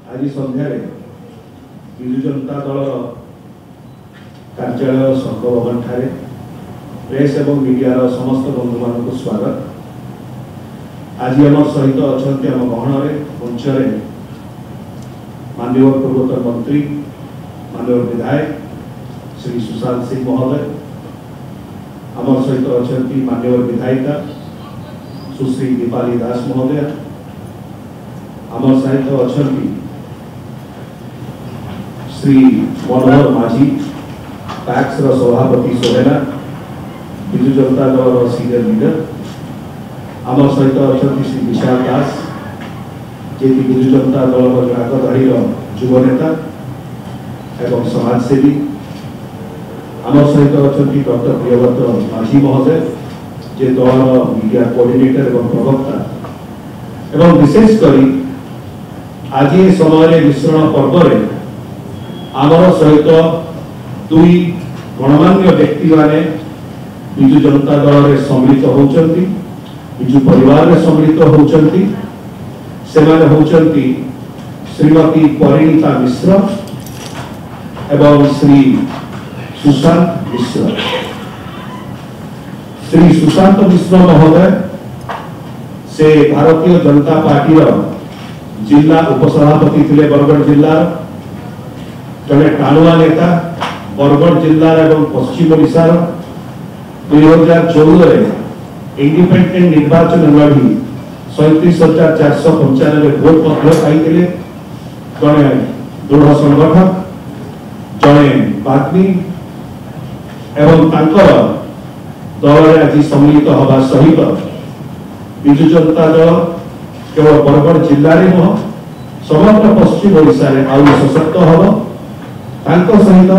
आज सन्धार विजु जनता दल कार्यालय संघ भवन ठारे प्रेस एवं मीडिया समस्त बंधु मान स्वागत। आज आम सहित अच्छा आम गहन मंचर माननीय पूर्वोत्तर मंत्री माननीय विधायक श्री सुशांत सिंह महोदय, आम सहित अच्छा माननीय विधायिका सुश्री दीपाली दास महोदय, आम सहित अच्छा श्री मनोहर माझी पैक्स सभापति सोहेला विजु जनता दल सीनियर लीडर, आम सहित अच्छा श्री विशाल दास जे विजु जनता दल आगधाड़ी युव नेता एवं समाजसेवी, आम सहित अच्छा डॉक्टर प्रियव्रत माझी महोदय जे दल मीडिया कोऑर्डिनेटर एवं प्रवक्ता एवं विशेषकर आज समय मिश्रण पर्व आमर सहित दुई गणमान्य व्यक्ति माने विजु जनता दल में सम्मिलित होउचंती, विजु परिवार में सम्मिलित होउचंती। सेमाने होउचंती श्रीमती परिणीता मिश्र एवं श्री सुशांत मिश्र। श्री सुशांत मिश्र महोदय से भारतीय जनता पार्टी जिला उपसभापति थे बरगढ़ जिला जड़े टाणुआ नेता बरगढ़ जिला एवं पश्चिम ओडिशा 2014 इंडिपेंडेंट निर्वाचन लड़ी 37,495 भोट पाई जड़े दृढ़ संगठक जड़े बाग्मी एवं दल आज सम्मिलित हवा सहित विजु जनता दल केवल बरगढ़ जिले में नुह समग्र पश्चिम ओडिशा आउ सशक्त हम सहित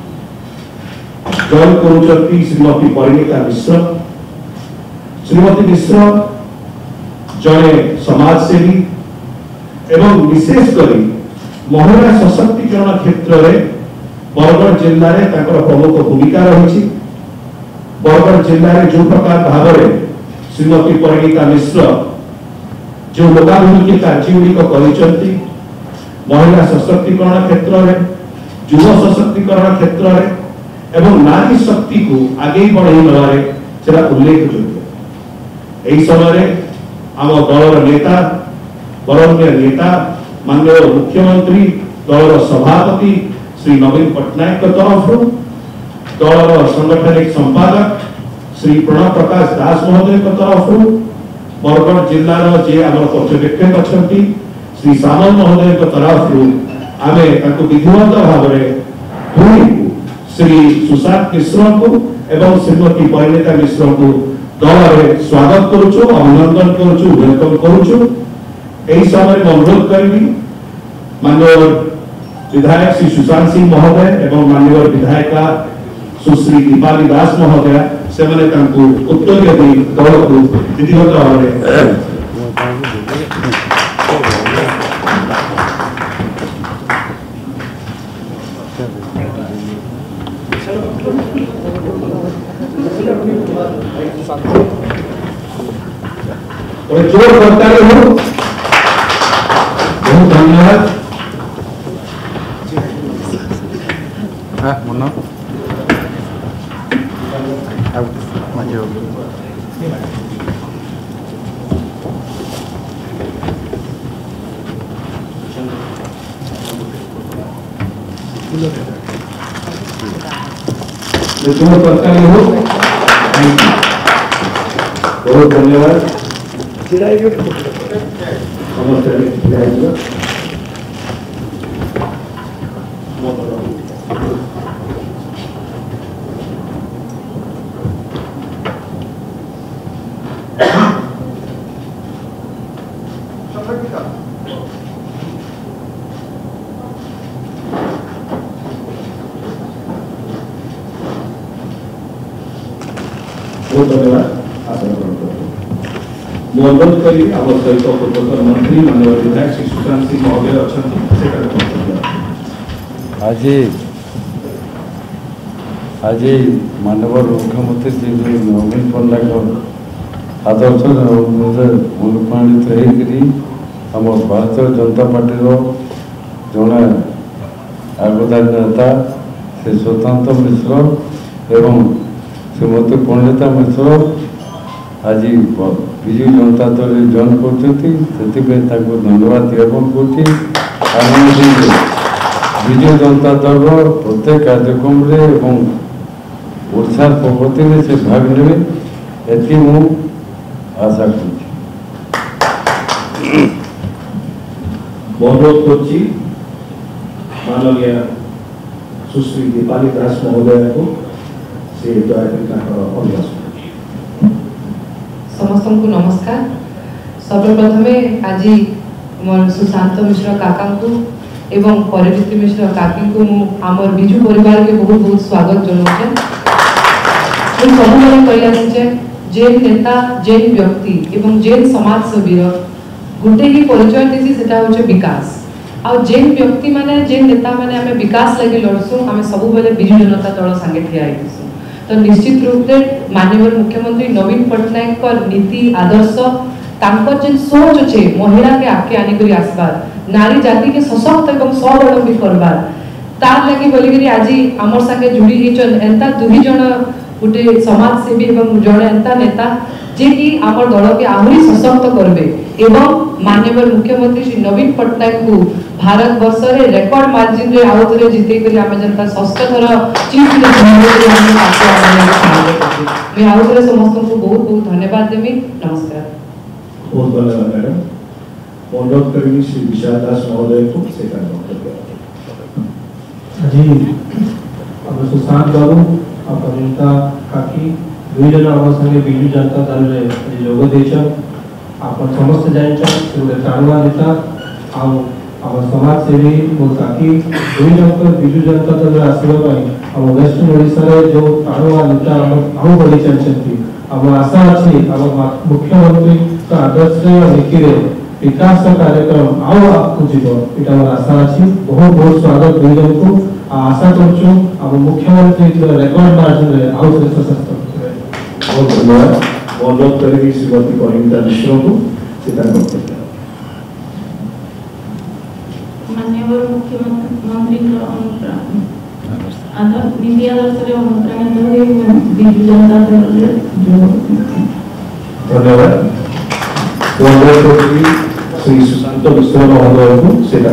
जॉइन करुचंती श्रीमती परिणीता मिश्र। श्रीमती मिश्र जड़े समाजसेवी एवं विशेषकर महिला सशक्तिकरण क्षेत्र में बरगढ़ जिले में प्रमुख भूमिका रही। बरगढ़ जिले में जो प्रकार भाव श्रीमती परिणीता मिश्र जो लोकाभिमुखी कार्य महिला सशक्तिकरण क्षेत्र में युव सशक्तिकरण क्षेत्र में एवं नारी शक्ति को आगे बढ़ाई नवारे सेटा उल्लेख योग्य। यही समय आम दलर नेता बरण्य नेता माननीय मुख्यमंत्री दलर सभापति श्री नवीन पट्टनायक तरफ दलर संगठनिक संपादक श्री प्रणव प्रकाश दास महोदय तरफ बरगढ़ जिलार जे आम पर्यवेक्षक अच्छा श्री सामल महोदय तरफ आमे विधिवत भाव श्री सुशांत मिश्र को एवं श्रीमती परिणीता मिश्र को दल में स्वागत करुचु, अभिनंदन करुचु, वेलकम करुचु। यही समय अनुरोध करी माननीय विधायक श्री सुशांत सिंह महोदय एवं माननीय विधायिका सुश्री दीपाली दास महोदय से उत्तर दल को विधिवत भाव जोर करता हो। बहुत धन्यवाद। मुन्ना जोर करता हो। बहुत धन्यवाद। बहुत धन्यवाद। अनुरोध करी आम सहित पूर्वोत्तर मंत्री माननीय विधायक श्री सुशांत सिंह महोदय अच्छा आज माननीय मुख्यमंत्री श्री नवीन पट्टनायक आदर्श अनुप्राणित होकर आम भारतीय जनता पार्टी जड़े आगधारी नेता से स्वतंत्र मिश्र एवं श्रीमती पंडिता मिश्र आज विजु जनता दल जॉइन कर धन्यवाद ज्ञापन विजु जनता दल प्रत्येक कार्यक्रम ओडार प्रगति में से भाग ने मु आशा कर अनुरोध कर माननीय सुश्री दीपाली दास महोदय को से अभिभाषण। समस्त को नमस्कार। सर्वप्रथम आज मोर सुशांत मिश्र काका को एवं परिवृत्ति मिश्र काकी को आमर बिजु परिवार के बहुत बहुत स्वागत जनाऊे। सब कही आसीचे जेन नेता जेन व्यक्ति एवं जेन समाज सेवीर गोटे ही परिचय देसी सेटा होचे विकास। आ जेन व्यक्ति माने जेन नेता माने आमे विकास लगे लड़सु आमे सब बेले बिजु जनता दल संगे ठिया आइसु। तो निश्चित रूप से माननीय मुख्यमंत्री नवीन पट्टनायक का नीति आदर्श तांकर जेन सोच अच्छे महिला के आगे आनी करी आसबार नारी जाति के सशक्त एवं स्वावलंबी करबार तार लगी बोलिकरी आज आमर संगे जुड़ी हिचन एंता दुही जन गोटे समाज सेवी एवं जड़े एंता नेता जे कि आमर दल के आहरी सशक्त करबे एवं माननीय मुख्यमंत्री श्री नवीन पट्टनायक को भारत वर्ष रे रेकॉर्ड मार्जिन रे आउथरे जिते करी आमे जनता षष्ठ थर चीफ मिनिस्टर मैं आउथरे समस्त को बहुत बहुत धन्यवाद देमी। नमस्कार। बहुत धन्यवाद मैडम। अनुरोध करेंगे श्री विशाल दास महोदय को से जी अब सुशांत बाबू और पंडिता काकी दुई जन आम संगे बिजु जनता दल रे जोग देछन। आपन समस्त जानछन से टाणुआ नेता आउ आम समाज सेवी मोर काकी दुई जन बिजु जनता दल रे आसीबा पई हम वेस्ट ओडिसा रे जो टाणुआ नेता हम आउ बड़ी चलछंती। हम आशा अछि हम मुख्यमंत्री का आदर्श नीति रे विकास कार्यक्रम आउ आपको जीव एटा मोर आशा अछि। बहुत बहुत स्वागत दुई जन को आशा करछु हम मुख्यमंत्री रेकॉर्ड मार्जिन रे आउ से सशक्त। बहुत धन्यवाद। अनुरोध करेंगे श्रीमती परिणीता मिश्र को सीता माननीय मुख्यमंत्री नीति आदर्श अनुप्राणित हुए बिजु जनता दल धन्यवाद। अनुरोध करेंगे श्री सुशांत मिश्र महोदय को सीता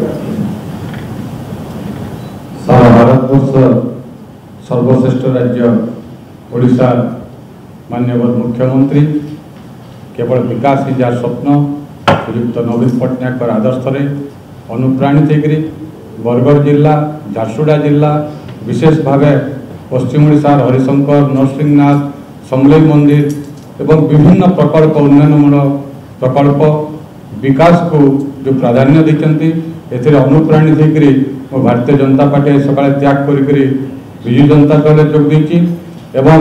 सारा भारतवर्ष सर्वश्रेष्ठ राज्य ओडिशा माननीय मुख्यमंत्री केवल विकास ही जार स्वप्न श्रीयुक्त नवीन पट्टनायक आदर्श अनुप्राणित होकर बरगढ़ जिला झारसुगुड़ा जिला विशेष भाव पश्चिम ओडिशा हरिशंकर नरसिंहनाथ समलेई मंदिर एवं विभिन्न प्रकल्प उन्नयनमूलक प्रकल्प विकास को जो प्राधान्य देते एथिरे अनुप्राणित होकर भारतीय जनता पार्टी सकाଳେ त्याग करी विजु जनता दल जोग देछि एवं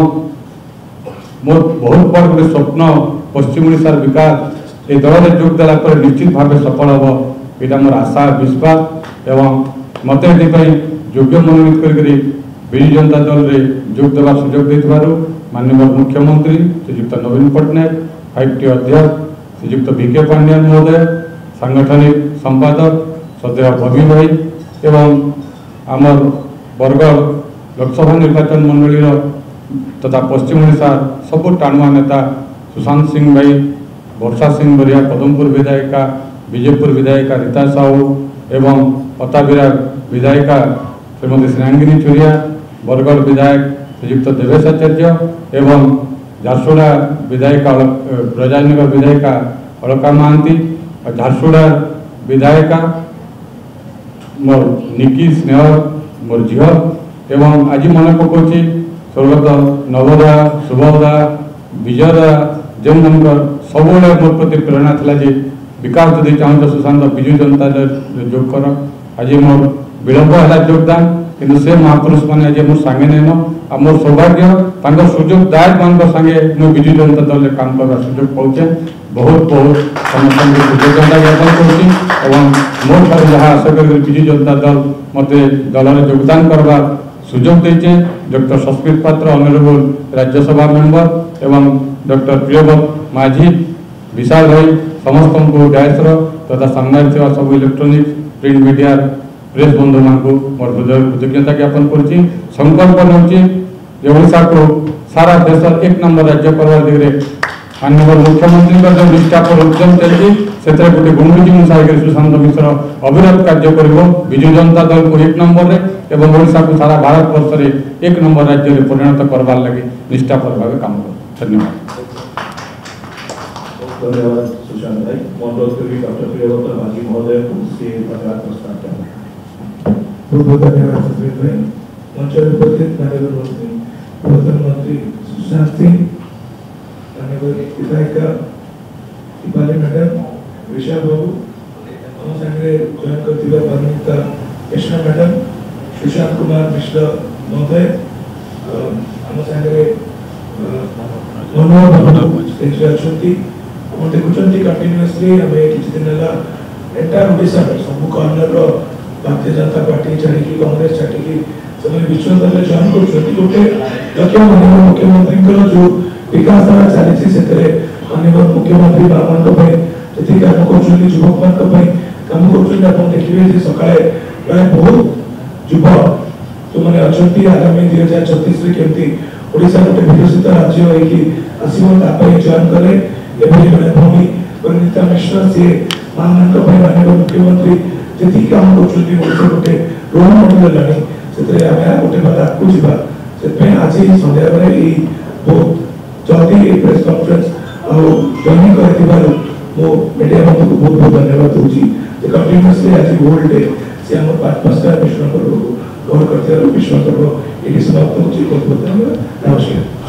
मोर बहुत बड़ गोटे स्वप्न पश्चिम ओडिशार विकास ए दल में जोग देला पर निश्चित भाव सफल हम यहाँ मोर आशा विश्वास एवं मत योग्य मनोनीत करी विजु जनता दल में जोग देवा सुजोग देथिबारु माननीय मुख्यमंत्री श्रीयुक्त नवीन पट्टनायक 5टी अध्यक्ष श्रीयुक्त वीके पांड्यान महोदय सांगठनिक संपादक सदैव भवी भाई एवं आमर बरगढ़ लोकसभा निर्वाचन मंडली तथा पश्चिम ओडिशा सबु टाणुआ नेता सुशांत सिंह भाई वर्षा सिंह बरिया पदमपुर विधायिका विजयपुर विधायिका रीता साहू एवं पताबिरा विधायिका श्रीमती श्रेयांगिनी चुरिया बरगढ़ विधायक श्रीयुक्त देवेश आचार्य एवं झारसुगुड़ा विधायिका ब्रजानगर विधायिका अलका महांती और झारसुगुड़ा विधायिका मोर निकी स्नेह मोर झील एवं आज मन पकाउछि स्वर्गत नवोदय शुभोदय विजयदा जो मनकर सब मोर प्रति प्रेरणा था जे विकास जदि चाहूँ सुशांत विजु जनता दल जोग कर आज मोर विलंब है योगदान किंतु से महापुरुष मैंने आज मोर सांगे नहीं आ मोर सौभाग्य सुजोग दायक मान संगे मुझे विजु जनता दल में काम करवा सुजोग पाचे बहुत बहुत समस्त कृतज्ञता ज्ञापन करुँच मोर जहाँ आशा कर विजु जनता दल मत दल में योगदान करवा सुजोग देचे doctor Sanskrit Patra honourable Rajya Sabha member एवं डॉक्टर प्रियव्रत माझी विशाल भाई समस्त को डायस तथा सामने ଥିବା सब इलेक्ट्रोनिक्स प्रिंट मीडिया प्रेस बंधु मान को मोर हृदय कृतज्ञता ज्ञापन करुच्ची। संकल्प नौची जे ओडिशा को सारा देश एक नंबर राज्य करवार दिगरे माननीय मुख्यमंत्री का जो निष्ठा पर उद्यम चलती से गोटे गुंडुजी मुसाई सुशांत मिश्र अविरत कार्य करिवो विजु जनता दल को एक नंबर रे एवं ओडिशा को सारा भारत वर्ष रे एक नंबर राज्य रे परिणत करबार लागि निष्ठापर भाव काम कर। धन्यवाद। धन्यवाद सुशांत भाई। अनुरोध करी डॉक्टर प्रियव्रत मांझी महोदय को से धन्यवाद प्रस्ताव करना। बहुत बहुत धन्यवाद सचिव भाई। मंच पर उपस्थित माननीय मंत्री प्रधानमंत्री सुशांत सिंह, माननीय विधायिका दीपाली मैडम, विशाल बाबू, हम संगे जॉइन करथिबा परमिता कृष्णा मैडम, सुशांत कुमार मिश्र महोदय, हम संगे मनोहर बाबू स्टेज अछंती। हम देखुचंती कंटिन्यूअसली हमें किछि दिन हला एंटायर ओडिशा सब कॉर्नर रो भारतीय जनता पार्टी छाड़ी की कांग्रेस छाड़ी की सब विश्वास दल जॉइन करछंती। गोटे लक्ष्य माननीय मुख्यमंत्री को जो विकास धारा चली से माननीय मुख्यमंत्री बाबा जी काम कर युवक मान काम कर देखिए सकाଳେ प्राय बहुत युवक जो मैंने अच्छा आगामी 2036 केमती ओडिशा गोटे विकसित राज्य होगी आसो जॉइन कले जड़े भूमि परिणीता मिश्र सी मान माननीय मुख्यमंत्री जी काम कर गोटे रोल मॉडल है गोटे बात आगे जावा आज संध्या बेले बहुत जल्दी प्रेस कॉन्फ्रेंस जॉइन कर मीडिया बंधु को बहुत बहुत धन्यवाद दूसरी कंटिन्यूअसली आज होल डे से आम 5 विश्व पर्व कवर करते विश्व पर्व ये समाप्त होती। बहुत बहुत धन्यवाद। नमस्कार।